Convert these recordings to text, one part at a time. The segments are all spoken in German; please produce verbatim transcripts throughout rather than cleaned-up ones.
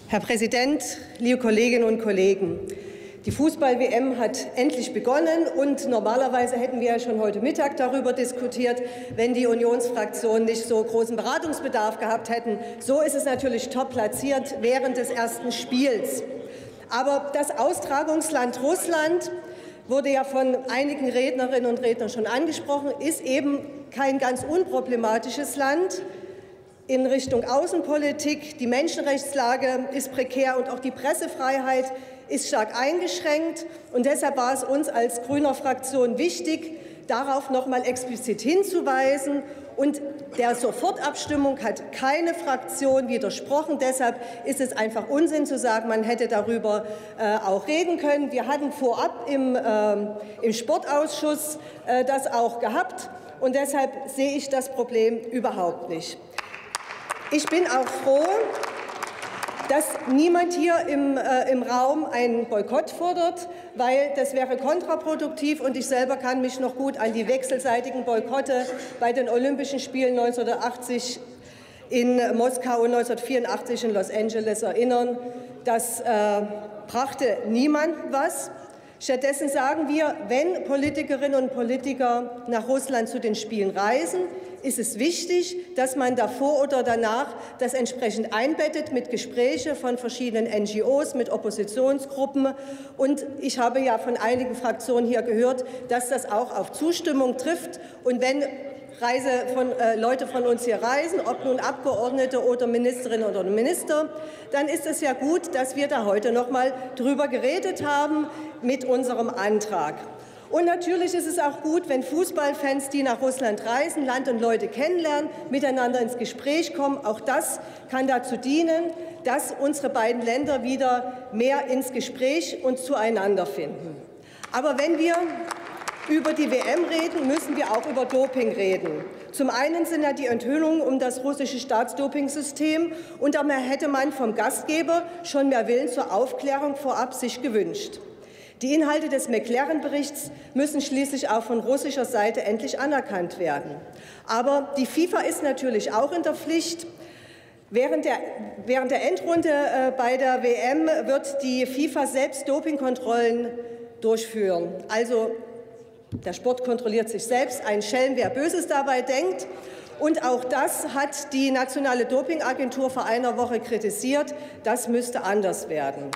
Herr Präsident, liebe Kolleginnen und Kollegen! Die Fußball-W M hat endlich begonnen, und normalerweise hätten wir ja schon heute Mittag darüber diskutiert, wenn die Unionsfraktionen nicht so großen Beratungsbedarf gehabt hätten. So ist es natürlich top platziert während des ersten Spiels. Aber das Austragungsland Russland wurde ja von einigen Rednerinnen und Rednern schon angesprochen, ist eben kein ganz unproblematisches Land in Richtung Außenpolitik. Die Menschenrechtslage ist prekär und auch die Pressefreiheit ist stark eingeschränkt. Und deshalb war es uns als grüner Fraktion wichtig, darauf noch mal explizit hinzuweisen. Und der Sofortabstimmung hat keine Fraktion widersprochen. Deshalb ist es einfach Unsinn zu sagen, man hätte darüber äh, auch reden können. Wir hatten vorab im, äh, im Sportausschuss äh, das auch gehabt. Und deshalb sehe ich das Problem überhaupt nicht. Ich bin auch froh, dass niemand hier im, äh, im Raum einen Boykott fordert, weil das wäre kontraproduktiv, und ich selber kann mich noch gut an die wechselseitigen Boykotte bei den Olympischen Spielen neunzehnhundertachtzig in Moskau und neunzehnhundertvierundachtzig in Los Angeles erinnern. Das äh, brachte niemandem was. Stattdessen sagen wir, wenn Politikerinnen und Politiker nach Russland zu den Spielen reisen, ist es wichtig, dass man davor oder danach das entsprechend einbettet mit Gesprächen von verschiedenen N G Os, mit Oppositionsgruppen. Und ich habe ja von einigen Fraktionen hier gehört, dass das auch auf Zustimmung trifft. Und wenn Reise von, äh, Leute von uns hier reisen, ob nun Abgeordnete oder Ministerinnen oder Minister, dann ist es ja gut, dass wir da heute noch mal drüber geredet haben mit unserem Antrag. Und natürlich ist es auch gut, wenn Fußballfans, die nach Russland reisen, Land und Leute kennenlernen, miteinander ins Gespräch kommen. Auch das kann dazu dienen, dass unsere beiden Länder wieder mehr ins Gespräch und zueinander finden. Aber wenn wir über die W M reden, müssen wir auch über Doping reden. Zum einen sind ja die Enthüllungen um das russische Staatsdopingsystem, und da hätte man vom Gastgeber schon mehr Willen zur Aufklärung vorab sich gewünscht. Die Inhalte des McLaren-Berichts müssen schließlich auch von russischer Seite endlich anerkannt werden. Aber die FIFA ist natürlich auch in der Pflicht. Während der, während der Endrunde äh, bei der W M wird die FIFA selbst Dopingkontrollen durchführen. Also der Sport kontrolliert sich selbst. Ein Schelm, wer Böses dabei denkt. Und auch das hat die Nationale Dopingagentur vor einer Woche kritisiert. Das müsste anders werden.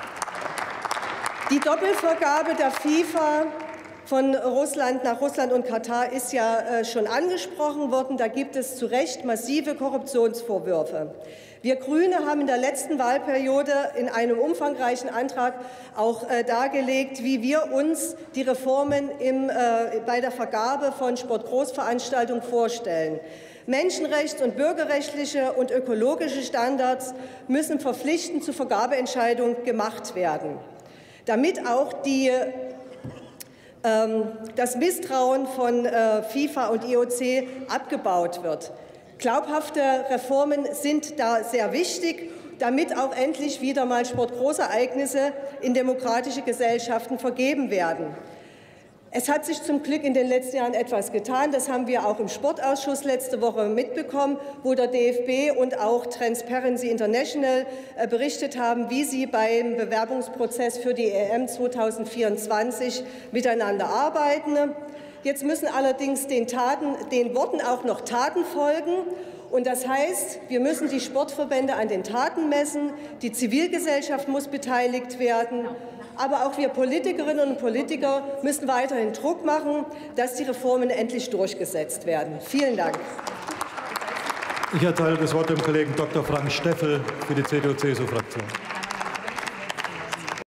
Die Doppelvergabe der FIFA von Russland nach Russland und Katar ist ja schon angesprochen worden. Da gibt es zu Recht massive Korruptionsvorwürfe. Wir Grüne haben in der letzten Wahlperiode in einem umfangreichen Antrag auch äh, dargelegt, wie wir uns die Reformen im, äh, bei der Vergabe von Sportgroßveranstaltungen vorstellen. Menschenrechts- und bürgerrechtliche und ökologische Standards müssen verpflichtend zu Vergabeentscheidungen gemacht werden, damit auch die, ähm, das Misstrauen von äh, FIFA und I O C abgebaut wird. Glaubhafte Reformen sind da sehr wichtig, damit auch endlich wieder mal Sportgroßereignisse in demokratische Gesellschaften vergeben werden. Es hat sich zum Glück in den letzten Jahren etwas getan. Das haben wir auch im Sportausschuss letzte Woche mitbekommen, wo der D F B und auch Transparency International berichtet haben, wie sie beim Bewerbungsprozess für die E M zweitausendvierundzwanzig miteinander arbeiten. Jetzt müssen allerdings den, Taten, den Worten auch noch Taten folgen. Und das heißt, wir müssen die Sportverbände an den Taten messen, die Zivilgesellschaft muss beteiligt werden, aber auch wir Politikerinnen und Politiker müssen weiterhin Druck machen, dass die Reformen endlich durchgesetzt werden. Vielen Dank. Ich erteile das Wort dem Kollegen Doktor Frank Steffel für die C D U C S U-Fraktion.